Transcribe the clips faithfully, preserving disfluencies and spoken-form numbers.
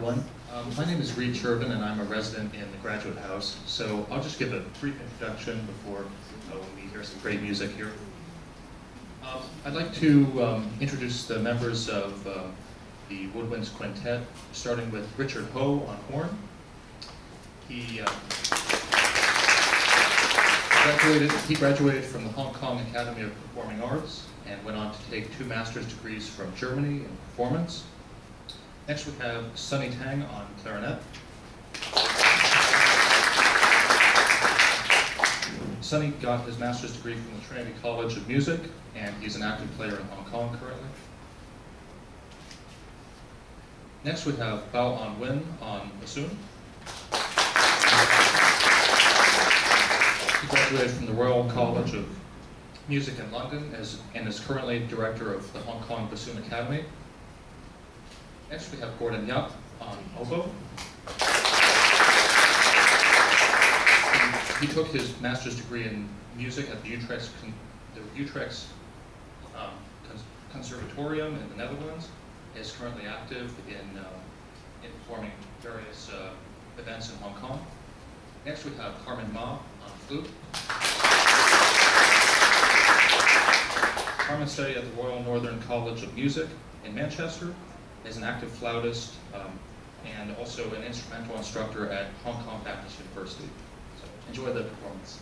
everyone. Um, my name is Reed Chervin, and I'm a resident in the Graduate House. So I'll just give a brief introduction before uh, we hear some great music here. Um, I'd like to um, introduce the members of uh, the Woodwinds Quintet, starting with Richard Ho on horn. He, uh, graduated, he graduated from the Hong Kong Academy of Performing Arts and went on to take two master's degrees from Germany in performance. Next we have Sunny Tang on clarinet. Sunny got his master's degree from the Trinity College of Music, and he's an active player in Hong Kong currently. Next we have Bao Anh Nguyen on bassoon. He graduated from the Royal College of Music in London as, and is currently director of the Hong Kong Bassoon Academy. Next we have Gordon Yap on oboe. He, he took his master's degree in music at the Utrecht, the Utrecht um, Conservatorium in the Netherlands. He is currently active in, uh, in performing various uh, events in Hong Kong. Next we have Carmen Ma on flute. Carmen studied at the Royal Northern College of Music in Manchester, is an active flautist, um, and also an instrumental instructor at Hong Kong Baptist University. So enjoy the performance.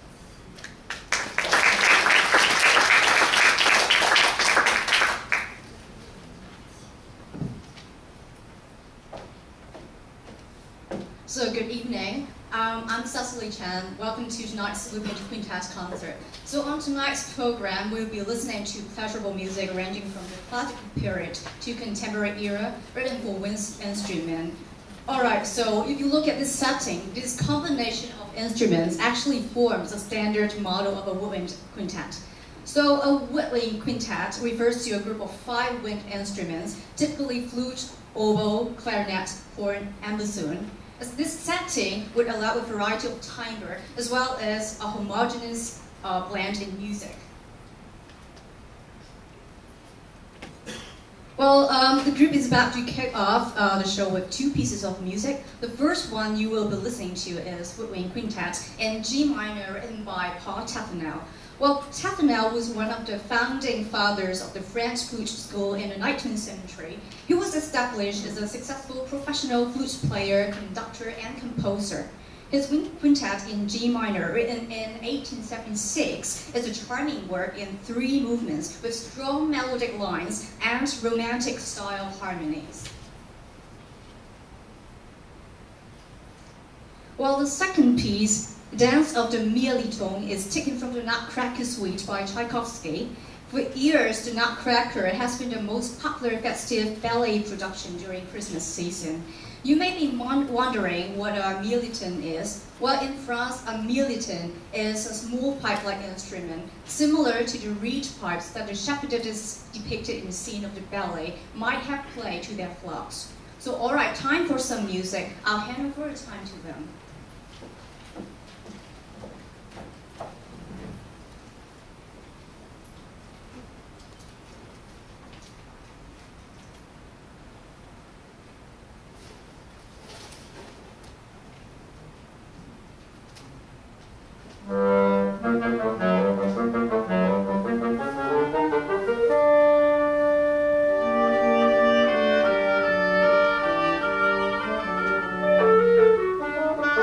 So good evening. Um, I'm Cecily Chen. Welcome to tonight's Woodwinds Quintet concert. So on tonight's program, we'll be listening to pleasurable music ranging from the classical period to contemporary era, written for wind instrument. All right, so if you look at this setting, this combination of instruments actually forms a standard model of a woodwind quintet. So a woodwind quintet refers to a group of five wind instruments, typically flute, oboe, clarinet, horn, and bassoon. As this setting would allow a variety of timbre as well as a homogeneous uh, blend in music. Well, um, the group is about to kick off uh, the show with two pieces of music. The first one you will be listening to is Woodwind Quintet in G minor, written by Paul Taffanel. Well, Taffanel was one of the founding fathers of the French flute school in the nineteenth century. He was established as a successful professional flute player, conductor, and composer. His quintet in G minor, written in eighteen seventy-six, is a charming work in three movements with strong melodic lines and romantic style harmonies. While the second piece, Dance of the Mirliton, is taken from the Nutcracker Suite by Tchaikovsky. For years, the Nutcracker has been the most popular festive ballet production during Christmas season. You may be wondering what a mirliton is. Well, in France, a mirliton is a small pipe-like instrument, similar to the reed pipes that the shepherdettes depicted in the scene of the ballet might have played to their flocks. So, all right, time for some music. I'll hand over the time to them. Thank you.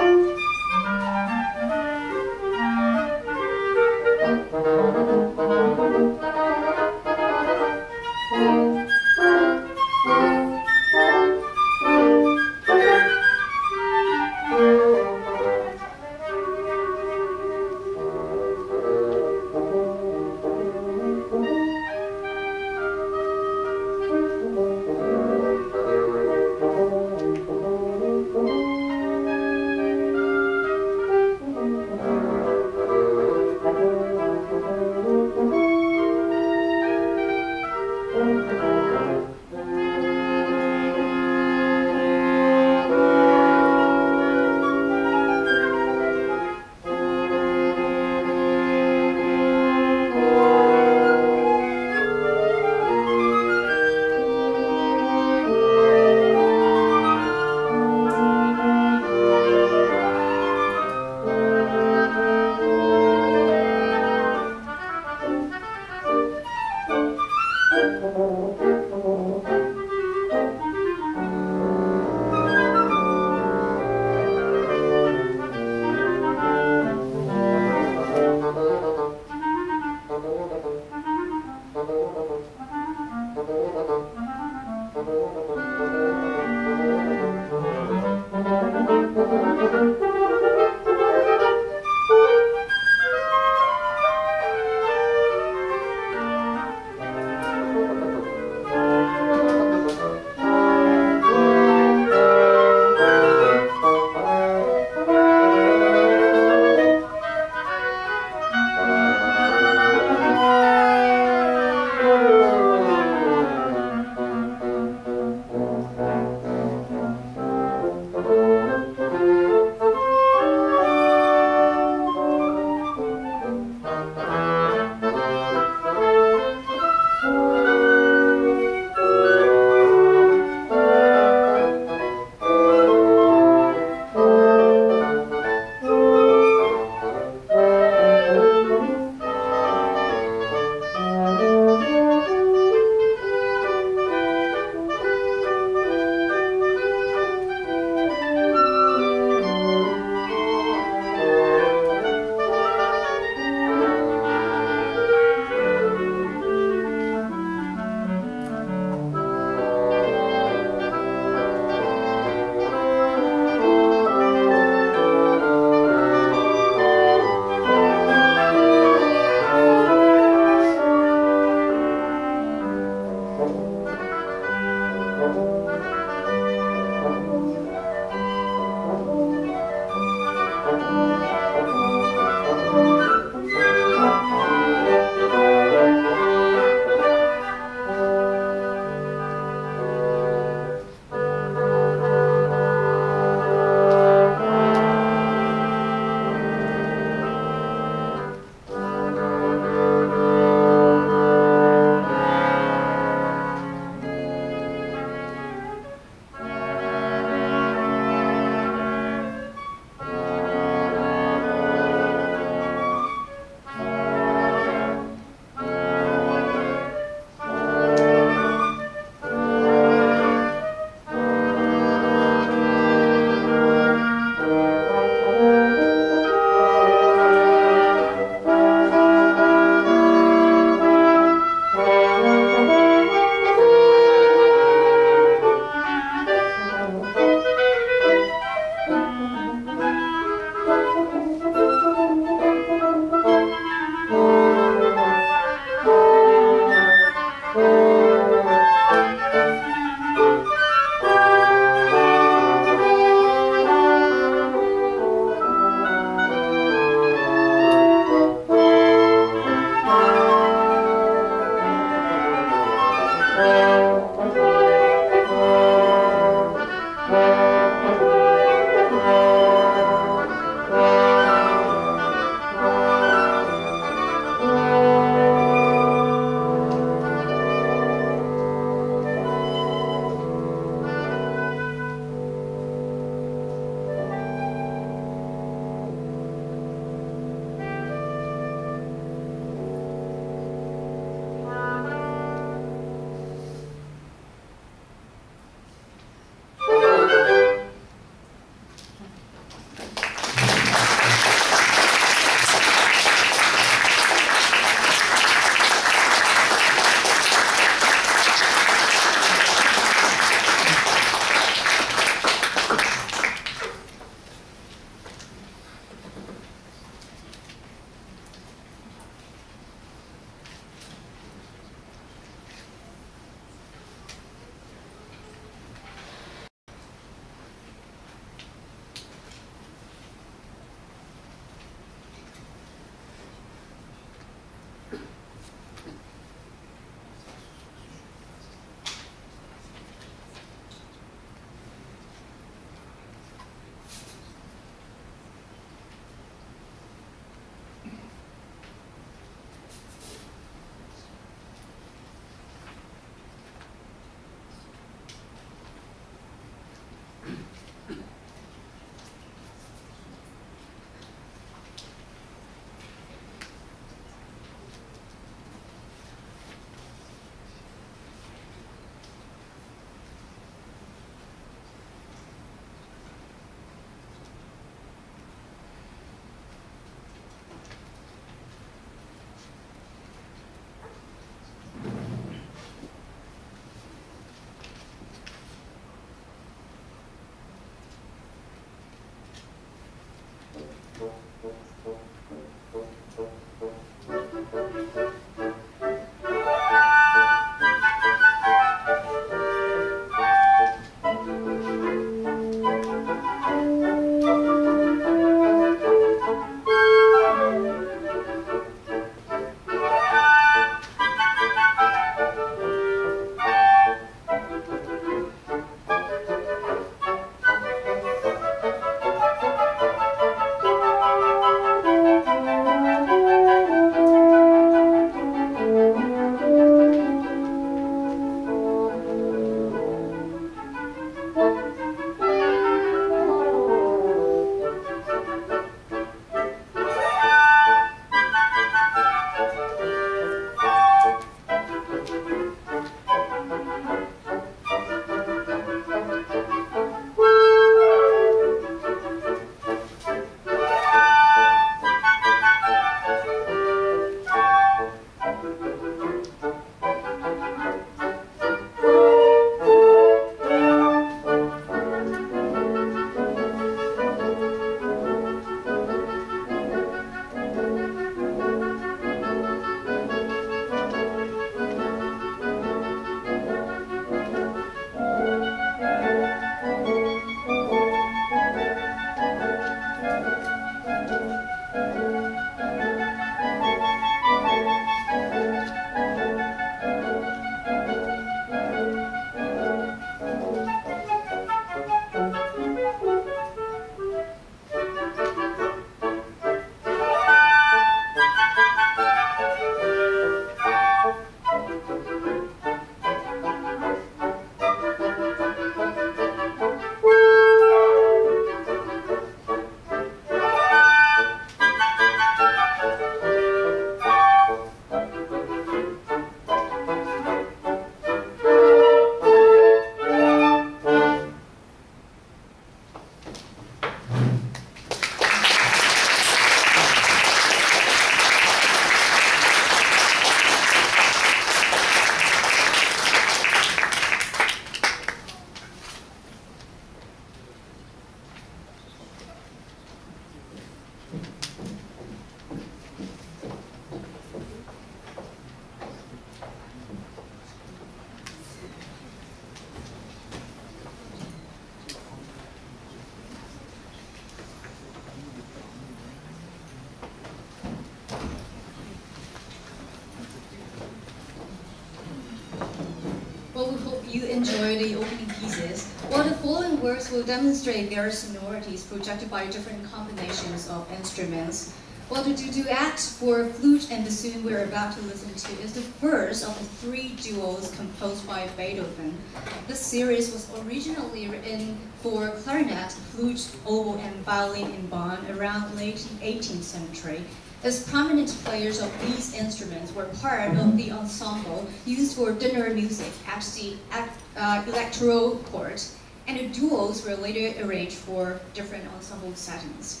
enjoy the opening pieces, while the following works will demonstrate their sonorities projected by different combinations of instruments. Well, the duet for flute and bassoon we're about to listen to is the first of the three duos composed by Beethoven. This series was originally written for clarinet, flute, oboe, and violin in Bonn around late eighteenth century. As prominent players of these instruments were part of the ensemble used for dinner music at the uh, electoral court, and the duos were later arranged for different ensemble settings.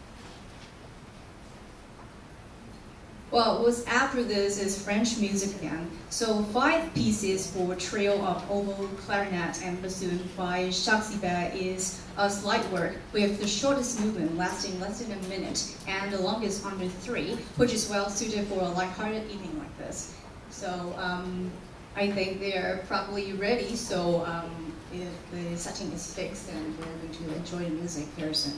Well, what's after this is French music again. So five pieces for trio of oboe, clarinet, and bassoon by Jacques Sibert is a slight work with the shortest movement lasting less than a minute and the longest under three, which is well suited for a lighthearted evening like this. So um, I think they're probably ready, so um, if the setting is fixed, then we're going to enjoy the music very soon.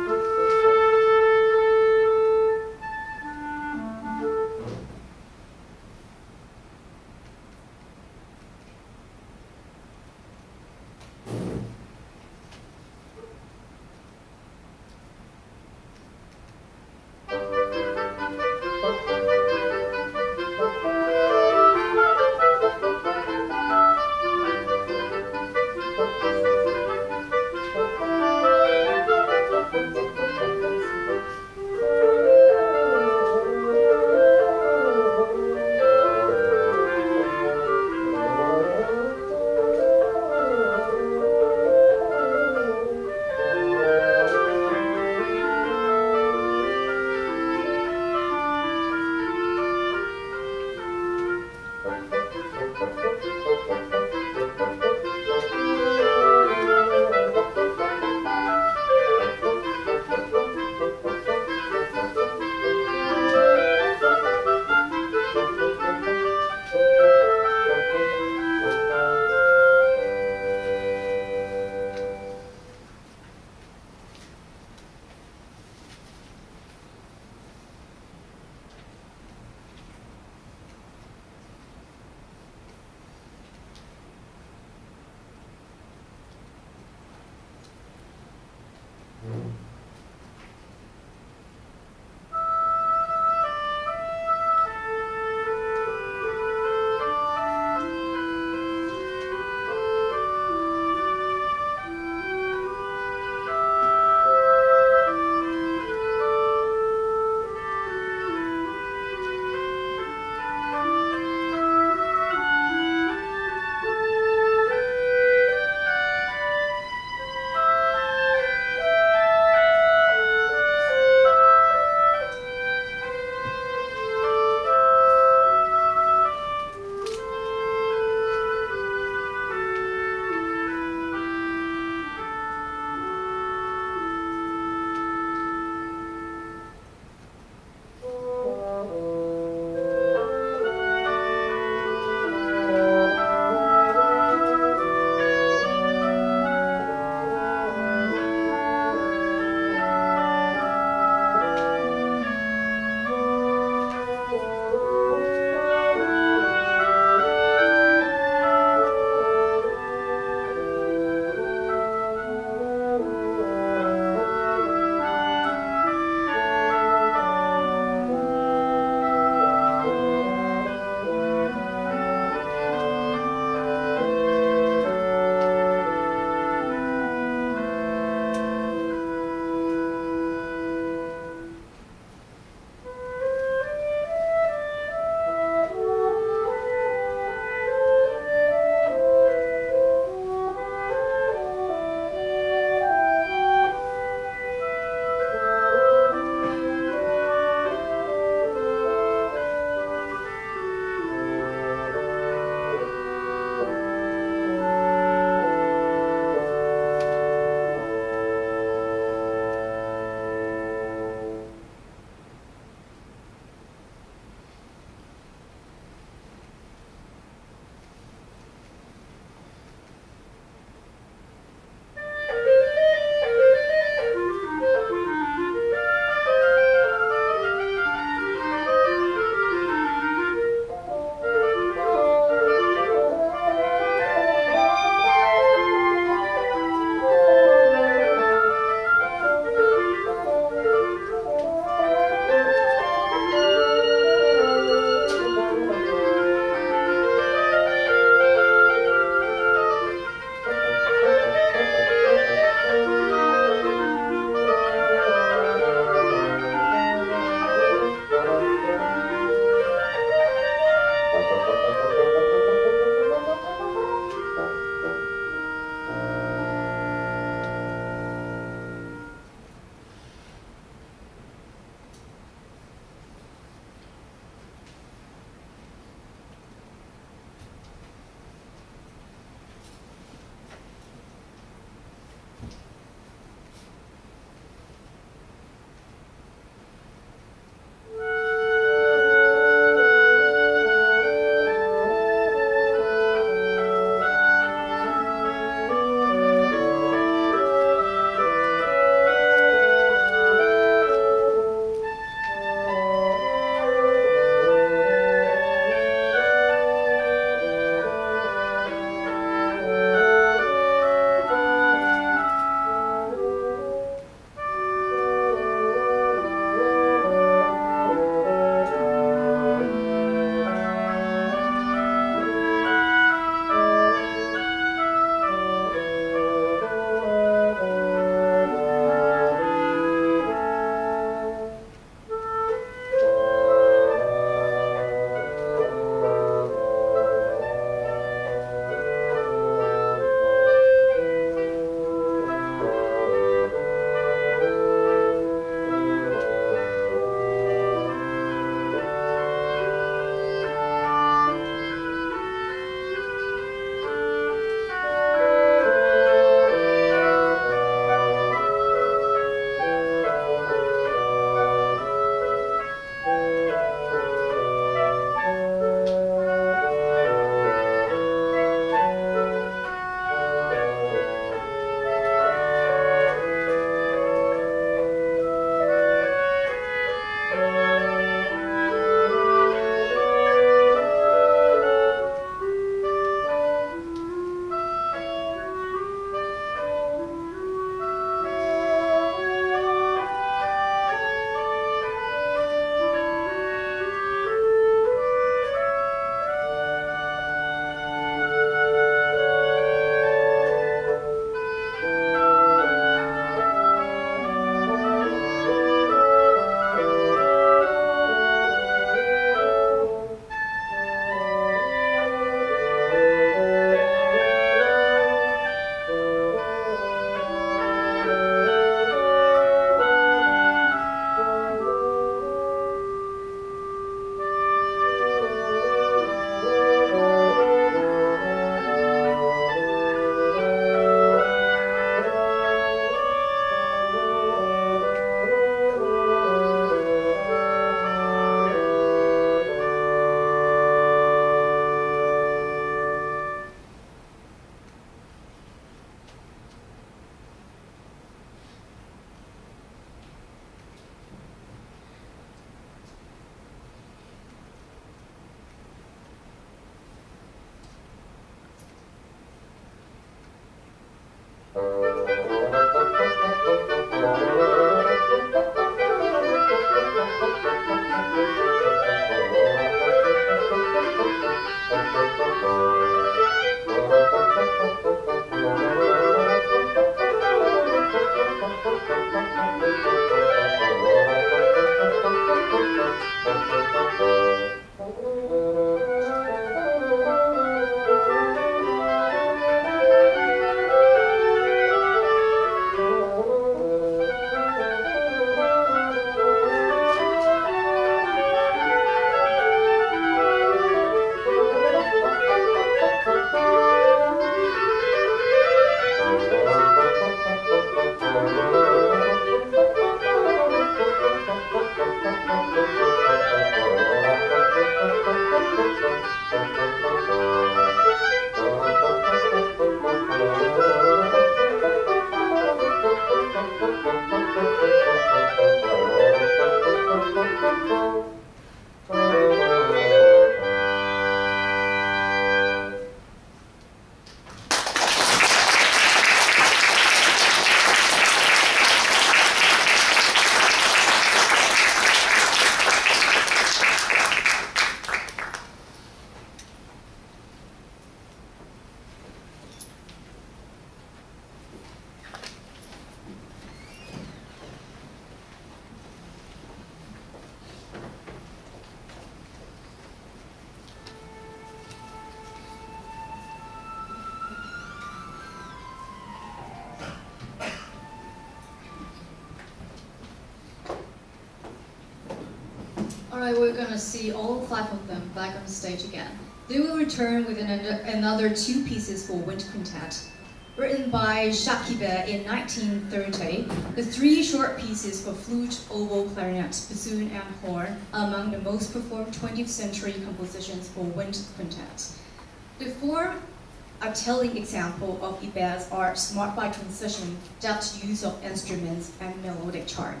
Alright, we're gonna see all five of them back on stage again. They will return with an, another two pieces for wind quintet. Written by Shakibe in nineteen thirty, the three short pieces for flute, oboe, clarinet, bassoon, and horn are among the most performed twentieth century compositions for wind quintet. The four a telling example of Iber's art marked by transition, deft use of instruments, and melodic charm.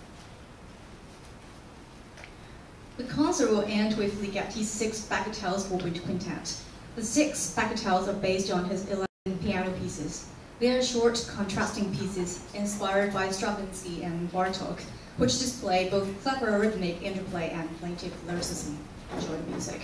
The concert will end with Ligetti's six bagatelles for wind quintet. The six bagatelles are based on his eleven piano pieces. They are short, contrasting pieces inspired by Stravinsky and Bartók, which display both clever rhythmic interplay and plaintive lyricism. Enjoy the music.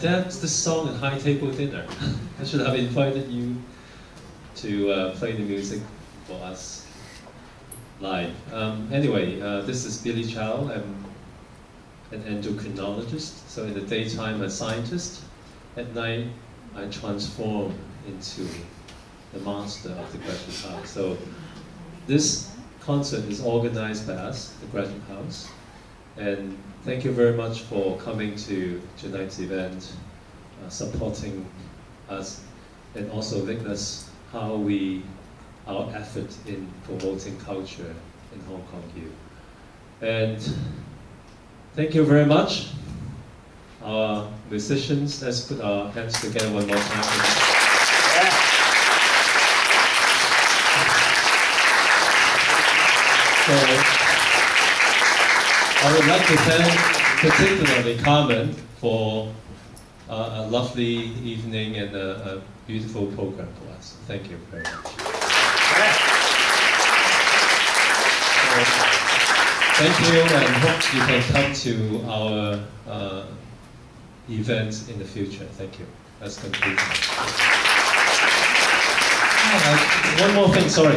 adapt the song at high table dinner. I should have invited you to uh, play the music for us live. Um, anyway, uh, this is Billy Chow. I'm an endocrinologist. So in the daytime, a scientist. At night, I transform into the master of the Graduate House. So this concert is organized by us, the Graduate House. And thank you very much for coming to tonight's event, uh, supporting us, and also witness how we, our effort in promoting culture in Hong Kong U. And thank you very much. Our musicians, let's put our hands together one more time. Yeah. So, I would like to thank particularly Carmen for uh, a lovely evening and a, a beautiful program for us. Thank you very much. So, thank you, and hope you can come to our uh, events in the future. Thank you. That's complete. Uh, one more thing, sorry.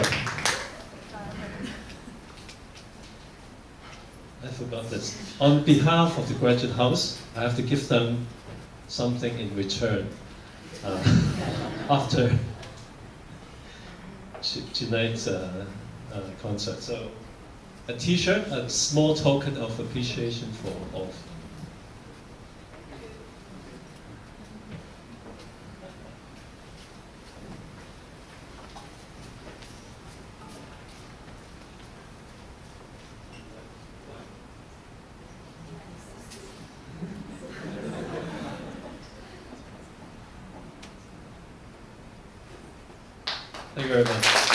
I forgot this. On behalf of the Graduate House, I have to give them something in return uh, after tonight's uh, uh, concert. So, a T-shirt, a small token of appreciation for all of you. Thank you very much.